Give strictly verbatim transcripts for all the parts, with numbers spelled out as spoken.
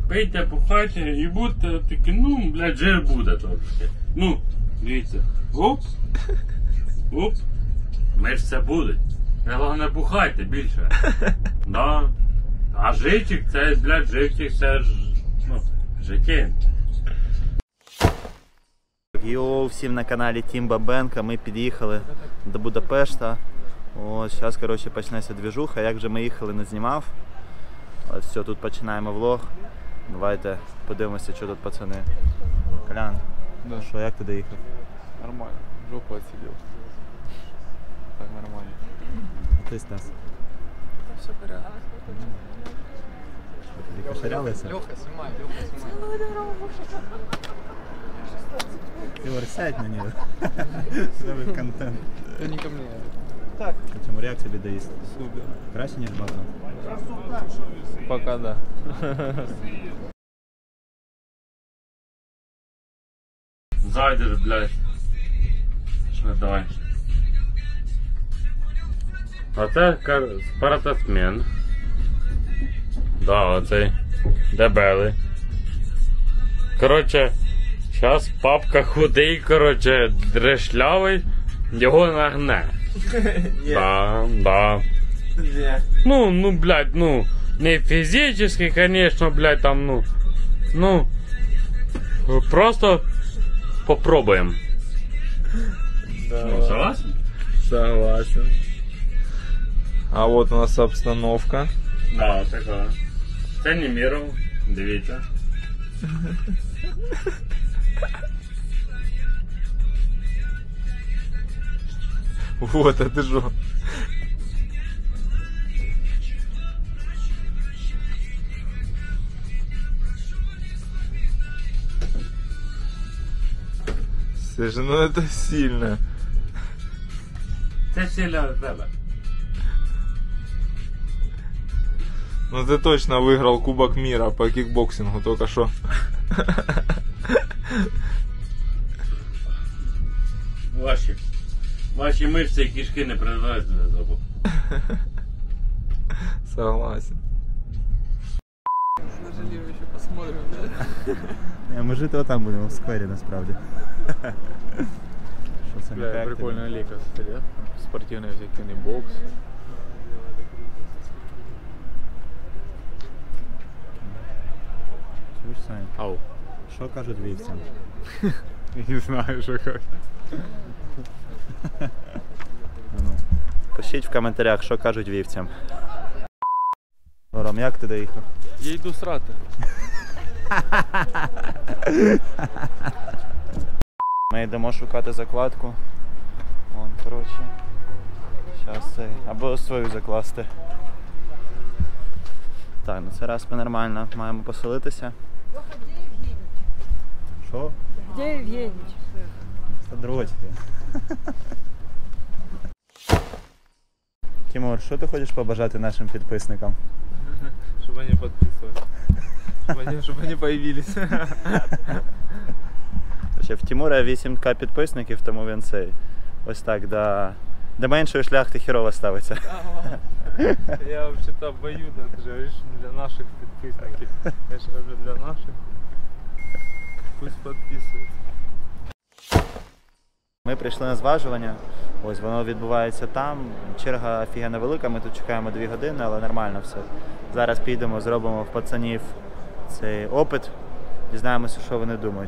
пийте, бухайте і будьте такі, ну, блядь, вже буде трошки. Ну, дивіться, оп, оп, ми ж це будуть. Головне, бухайте більше. Да. А живчик, це, блядь, живчик, це ж, ну, життя. Йоу, всім на каналі Тім Бабенко. Ми під'їхали до Будапешта. Ось, зараз, коротше, почнеться двіжуха. Як же ми їхали, не знімав. Ось все, тут починаємо влог. Давайте подивимося, що тут пацани. Колян, да. Що, як ти доїхав? Нормально, жопу отсидел. Так, нормально. Ти, Стас? Все порядок. Тобі кошарялися? Леха, снимай, Леха, снимай. Ігор, сядь на нього. Зробив контент. Это не ко мне. Так. Чому, як тобі доїзд? Супер. Краще, ніж Балтон? Пока да. Зайдеш, блядь. Що давай. А це спортсмен. Да, оцей дебелий. Коротше, зараз папка худий, коротше, дрешлявий, його нагне. Да, да. Ну, ну, блядь, ну, не фізично, конечно, блядь, там, ну, ну, просто попробуем. Да. Ну, согласен? Согласен. А вот у нас обстановка. Да, така. Це не міров, дивіться. Вот, это же. Слушай, ну это сильно. Це сильно тебе. Ну ты точно выиграл Кубок мира по кикбоксингу только что. Ваші. Ваші мишці і кишки не принадлежать до того. Согласен. Нажалію, ще посмотрим, да? Ми жити отам будемо, в сквері, насправді. Що це, Бля, прикольная лейка, кстати, да? Спортивный эффективный бокс. Чуєш, Саня? Ау. Що кажуть вівцям? Не знаю, что как. Пишіть в коментарях, що кажуть вівцям. Ром, як ти доїхав? Я йду срати. Ми йдемо шукати закладку. Вон, коротше. Зараз цей. Або свою закласти. Так, ну це раз ми нормально маємо поселитися. Що? Где Евгеньевич? Дротики. Тимур, що ти хочеш побажати нашим підписникам? Щоб вони підписували. Щоб вони, щоб вони появились. Ще в Тимура вісім ка підписників, тому він цей ось так до, до меншої шляхти хірово ставиться. Я взагалі обоюдно, ти ж говориш, для наших підписників. Я ж кажу, для наших. Пусть підписуються. Ми прийшли на зважування, ось воно відбувається там, черга офігенно велика, ми тут чекаємо дві години, але нормально все. Зараз підемо, зробимо в пацанів цей опит, дізнаємося, що вони думають.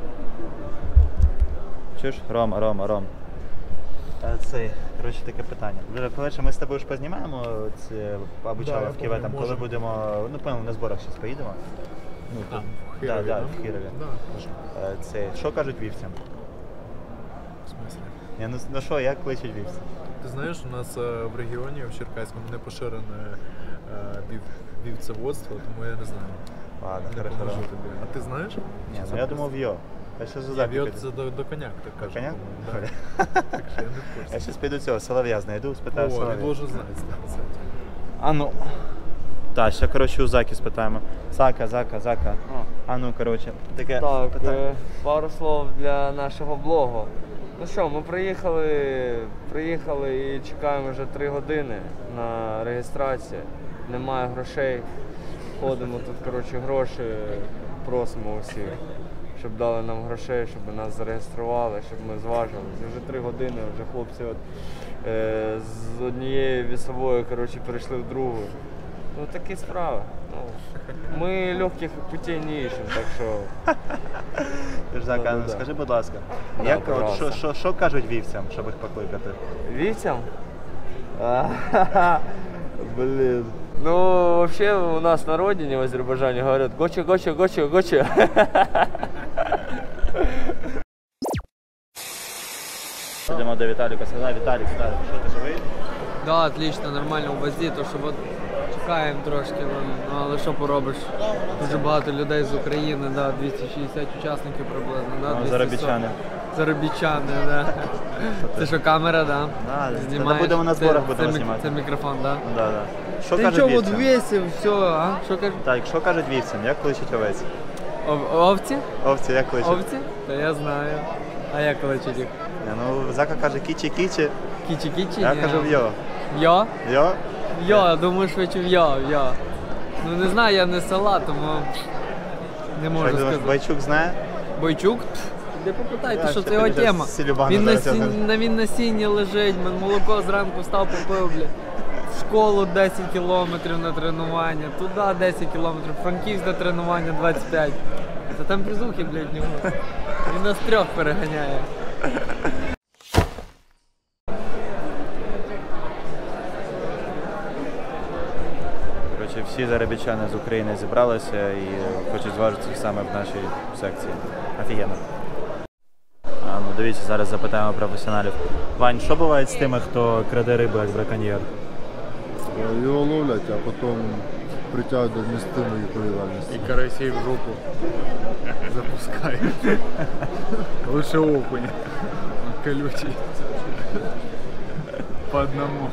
Чуєш? Рома, Рома, Ром. Це, коротше, таке питання. По-перше, ми з тобою ж познімаємо ці обучали в Києві, там, коли будемо, ну, певно, на зборах зараз поїдемо. Ну, А, там, в Хирові, да, да? да, в Хирові. Да. Це, що кажуть вівцям? В смысле? Я, ну, ну що, як кличуть вівцям? Ти знаєш, у нас е, в регіоні, в Черкаському, не поширене е, вів, вівцеводство, тому я не знаю. Ладно, Не хорошо. поможу тобі. А ти знаєш? Ні, ну я думав йо. Я ще Ні, задав. вів це до, до коняк, так кажуть. Коняк? по-моєму, Да. Так що я не в Я курсі. зараз піду цього, солов'я знайду, спитаю О, він солов'я. должен знати це. А ну. Так, ще, коротше, у Заки спитаємо. Зака, Зака, Зака. А ну, коротше, таке Так, питання. е, пару слов для нашого блогу. Ну що, ми приїхали, приїхали і чекаємо вже три години на реєстрацію. Немає грошей. ходимо тут, коротше, гроші, просимо усіх, щоб дали нам грошей, щоб нас зареєстрували, щоб ми зважилися. Вже три години, вже хлопці от, е, з однієї вісової, коротше, перейшли в другу. Ну такі справи. Ну, ми легких путей не іщемо, так що... Жак, Да, а да, ну да. скажи, будь ласка, Да, як, от, пожалуйста. що, що, що кажуть вівцям, щоб їх покликати? Вівцям? Блин. Ну, вообще у нас на родине в Азербайджане говорят гоча, гоча, гоча, гоча. Йдемо до Віталіка, сказав, Віталік, Віталік, що ти живий? Да, отлично, нормально в базі, то що от чекаємо трошки, ну, але що поробиш? Дуже багато людей з України, да, двісті шістдесят учасників приблизно, да, Ну, двісті сорок. заробітчани. Заробітчани, да. Це що, камера, да? Да, Знімаєш? та будемо на Це- зборах будемо це, мік- знімати. Це мікрофон, да? Да, да. Що Ти кажуть нічого, от вівцям? весів, все, а? Що кажуть? Так, що кажуть вівцям? Як кличуть овець? Ов- Овці? Овці, як кличуть? Овці? Та я знаю. А як кличуть їх? Ні, ну, Зака каже кічі-кічі, Кічі-кічі? я Ні. кажу в'йо. Йо? В'йо? Йо, я думаю, швидше в йо, йо. Ну не знаю, я не з села, тому не можу Що, думаєш, сказати. Бойчук знає? Бойчук? Пф, Де попитайте, Я що ще це його піду тема. з Сілюбана Він на, зараз я сі... на, він на сіні лежить, мен молоко зранку встав, попив, блядь. В школу десять кілометрів на тренування, туди десять кілометрів, Франківськ до тренування двадцять п'ять. Та там призухи, блядь, в нього. Він нас трьох переганяє. Коротше, всі заробітчани з України зібралися і хочуть зважитися саме в нашій секції. Офігенно. А, ну, дивіться, зараз запитаємо професіоналів. Вань, що буває з тими, хто краде рибу як браконьєр? Його ловлять, а потім притягують до адміністративної відповідальності. І карасей в жопу запускають. Лучше окунь. Колючий. По одному.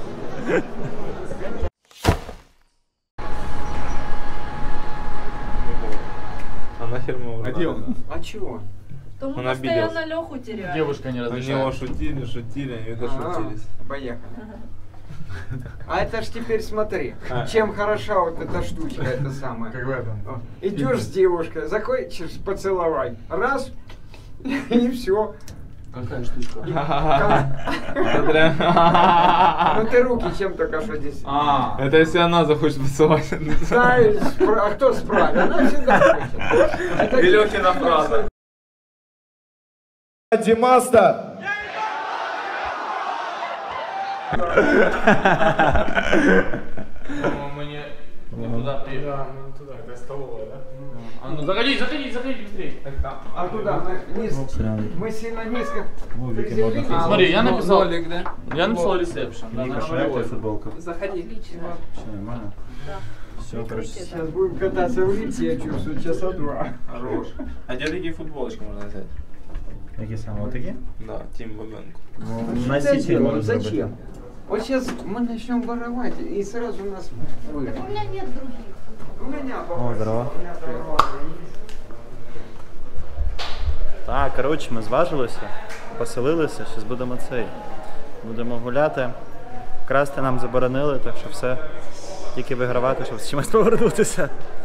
А нахер мы А где он? А чего? То мы Он постоянно Леху теряем. Девушка не У разрешает. него шутили, шутили, они дошутились. Поехали. А это ж теперь смотри, чем хороша вот эта штучка, это самое. Как в этом. Идешь с девушкой, захочешь поцеловать, раз, и все. Какая штучка? Ну ты руки чем только что здесь. А, это если она захочет поцеловать. Знаешь, спра- а кто справит? Она всегда хочет. Это Лёхина фраза. Димаста! Мы не, не туда приехали. Да, мы не туда, это столовая, да? А ну заходи, заходи, заходи быстрее. А куда? Мы, низ... Мы сильно низко приземлились. Смотри, я написал, Нолик, да? я написал ресепшн. Да, на нулевой. футболка? Заходи. Все нормально? Все, короче. Сейчас будем кататься в лифте, я чувствую, часа два. Хорош. А где такие футболочки можно взять? Які саме отакі? Да, Тим Бабенко. Ну, Что носитель делаем? можна зробити. Зачем? Вот сейчас мы начнем воровать, и сразу нас выгонят. У меня нет других. У меня О, здорово. У меня здорово. Так, коротше, ми зважилися, поселилися, зараз будемо цей. Будемо гуляти. Красти нам заборонили, так що все. Тільки вигравати, щоб з чимось повернутися.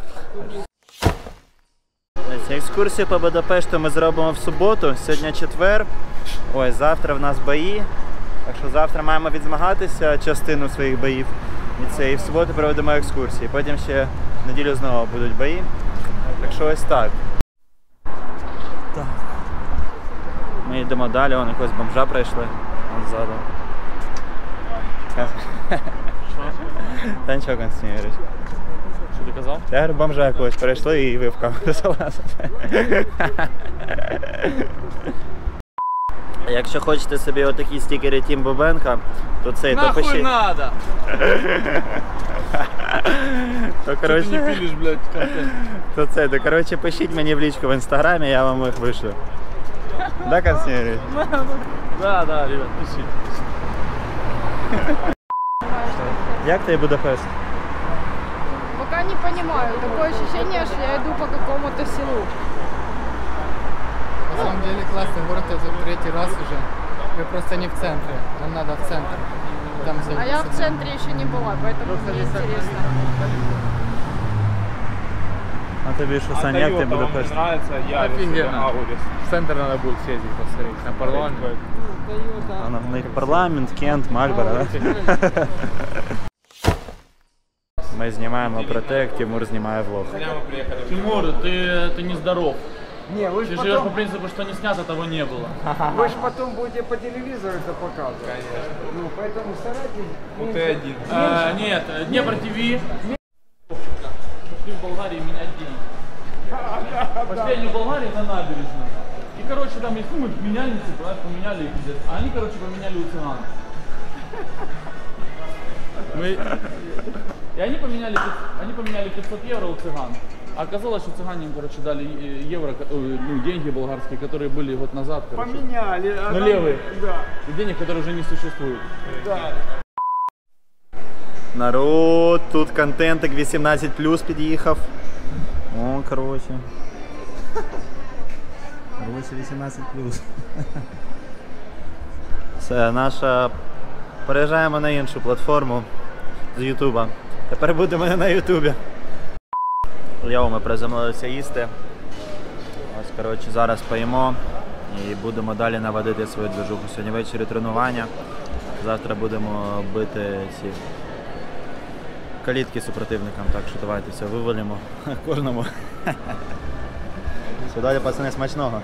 Екскурсію по Будапешту ми зробимо в суботу, сьогодні четвер. Ой, завтра в нас бої. Так що завтра маємо відзмагатися частину своїх боїв. І це і в суботу проведемо екскурсії. Потім ще в неділю знову будуть бої. Так що ось так. Так. Ми йдемо далі, вон якогось бомжа прийшли. Вон ззаду. Та нічого, Константин Юрійович. Что ты сказал? Я говорю, бомжа якогось перейшли і ви в камеру залазите. Якщо хочете собі отакі стікери Тім Бабенка, то цей, то Нахуй пишіть. надо! То, коротше, пилишь, блядь, контент? то це, то, коротше, пишіть мені в лічку в інстаграмі, я вам їх вишлю. Да, Константин Юрійович? Да, да, ребят, пиши. Як тобі Будапешт? Пока не понимаю. Такое ощущение, что я иду по какому-то селу. На самом деле классный город, я тут третий раз уже. Вы просто не в центре, нам надо в центр. Там А я в центре еще не была, поэтому мне интересно. А тобі що, Сань, як ти Будапешт? Нравится, я Офигенно. В центр надо будет съездить, посмотреть, на парламент. А на них парламент, Кент, Мальборо, да? Ми знімаємо протек, Тимур знімає влог. Тимур, ты, ты нездоров. Не, вы же Ты живешь по потом, принципу, что не снято, того не было. вы ж потом будете по телевизору это показывать. Конечно. Ну, поэтому старайтесь. Ну ты один. Э, нет, Днепр ТВ. Пошли в Болгарии менять деньги. Последний в Болгарии на набережной. И, короче, там есть, ну, мы меняльницы, правильно, поменяли их где-то. А они, короче, поменяли у цыган. Мы... И они поменяли, они поменяли пятьсот евро у цыган. А оказалось, что цыгане им, короче, дали евро, ну, деньги болгарские, которые были год назад, короче. Поменяли. а Нулевые. там- Да. И денег, которые уже не существуют. Да. Народ, тут контентик вісімнадцять плюс під'їхав. О, короче. Короче, вісімнадцять плюс. Все, наша... Переїжджаємо на іншу платформу з Ютуба. Тепер будемо не на Ютубі. Йоу, ми приземлилися їсти. Ось, коротше, зараз поїмо і будемо далі наводити свою движуху. Сьогодні ввечері тренування. Завтра будемо бити ці калітки супротивникам, так що давайте все вивалимо кожному. Все, далі, пацани, смачного.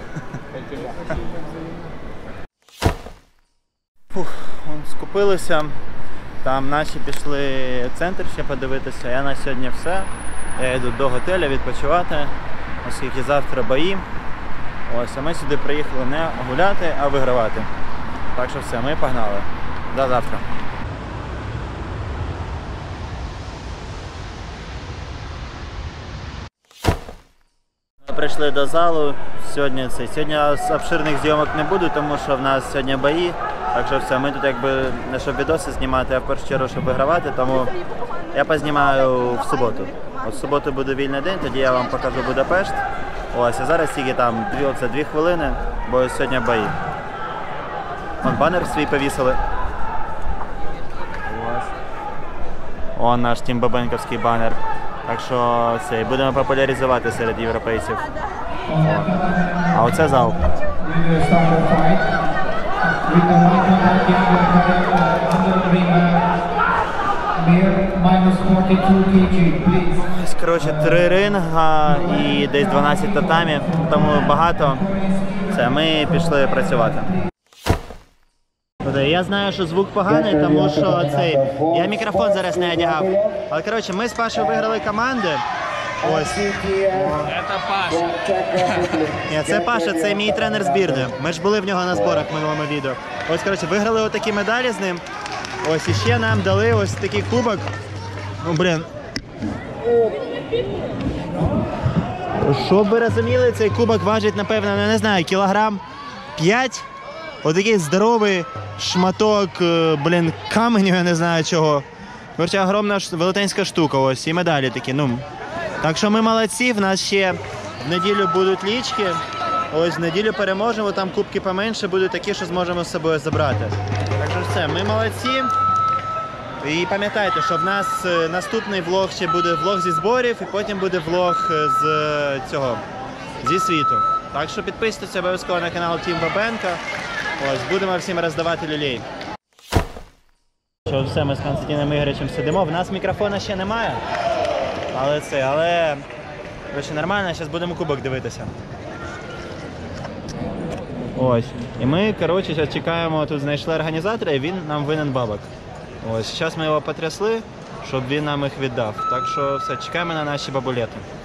Фух, вон, скупилися. Там наші пішли в центр ще подивитися. Я на сьогодні все. Я йду до готеля відпочивати, оскільки завтра бої. Ось, а ми сюди приїхали не гуляти, а вигравати. Так що все, ми погнали. До завтра. Ми прийшли до залу. Сьогодні це. Сьогодні обширних зйомок не буде, тому що в нас сьогодні бої. Так що все, ми тут якби не щоб відоси знімати, а в першу чергу, щоб вигравати, тому я познімаю в суботу. От в суботу буде вільний день, тоді я вам покажу Будапешт. Ось, а зараз тільки там дві, оце, дві хвилини, бо сьогодні бої. Вон банер свій повісили. Ось. О, наш тімбабенковський банер. Так що це, будемо популяризувати серед європейців. О. А оце зал. Ось, коротше, три ринга і десь дванадцять татамі, тому багато. Це, ми пішли працювати. Я знаю, що звук поганий, тому що цей, я мікрофон зараз не одягав. Але, коротше, ми з Пашою виграли команди. Ось. Це Паша. Ні, це Паша, це мій тренер збірної. Ми ж були в нього на зборах в минулому відео. Ось, коротше, виграли отакі медалі з ним. Ось, і ще нам дали ось такий кубок. Ну, блін. Щоб ви розуміли, цей кубок важить, напевно, не знаю, кілограм п'ять. Отакий здоровий шматок, блін, каменю, я не знаю чого. Короче, огромна велетенська штука, ось, і медалі такі, ну. Так що ми молодці, в нас ще в неділю будуть лічки. Ось, в неділю переможемо, там кубки поменше будуть такі, що зможемо з собою забрати. Так що все, ми молодці. І пам'ятайте, що в нас наступний влог ще буде влог зі зборів, і потім буде влог з цього, зі світу. Так що підписуйтесь обов'язково на канал Тім Бабенко. Ось, будемо всім роздавати люлей. Що все, ми з Константином Ігоревичем сидимо. В нас мікрофона ще немає. Але це, але... Короче, нормально, зараз будемо кубок дивитися. Ось. І ми, коротше, зараз чекаємо, тут знайшли організатора, і він нам винен бабок. Ось, зараз ми його потрясли, щоб він нам їх віддав. Так що все, чекаємо на наші бабулети.